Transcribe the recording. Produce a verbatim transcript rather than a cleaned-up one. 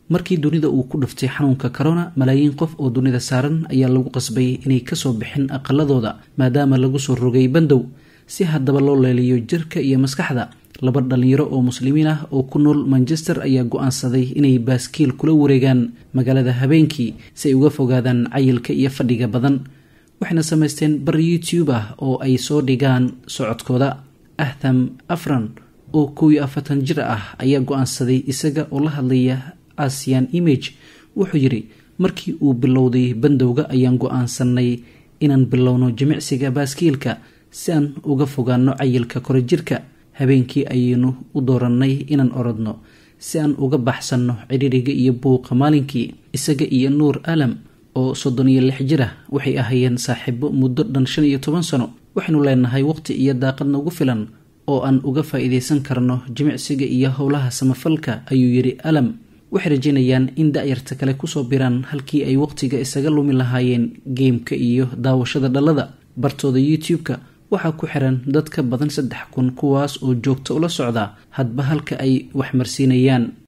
markii dunida uu ku dhuftay xanuunka corona malaayiin qof oo dunida saaran ayaa lagu qasbay inay kasoo bixin aqaladooda maadaama lagu soo rogay bandow si haddaba loo leeliyo jirka iyo maskaxda. laba dhalinyaro oo muslimiin ah oo ku nool Manchester ayaa go'aansaday inay baaskiil kula wareegaan magaalada habeenkii si ay uga fogaadaan cayilka iyo fadhiga badan. waxayna samaysteen bar YouTube ah oo ay soo dhigaan socodkooda. Ahtham Afran oo kow iyo afartan jir ah ayaa go'aansaday isaga oo la hadlaya Asian Image. wuxuu yiri markii uu bilowday bandowga ayaan go'aansanay inaan bilowno jimicsiga baaskiilka si aan uga fogaano cayilka kor jirka. habeenkii ayaynu u dooranay inaan orodno si aan uga baxsanno cidhiriga iyo buuqa maalinkii. isaga iyo Nuur Alam oo soddon iyo lix jir ah waxay ahaayeen saaxiibo muddo dhan shan iyo toban sano. waxaynu leenahay waqti iyo daaqad nagu filan oo aan uga faa'iideysan karno jimicsiga iyo howlaha samafalka, ayuu yiri Alam. waxay rajaynayaan in da'yarta kale kusoo biraan halkii ay waqtiga isaga lumi lahaayeen geemka iyo daawashada dhalada. bartooda YouTube-ka waxaa ku xiran dad ka badan saddex kun kuwaas oo joogto ula socda hadba halka ay wax marsiinayaan.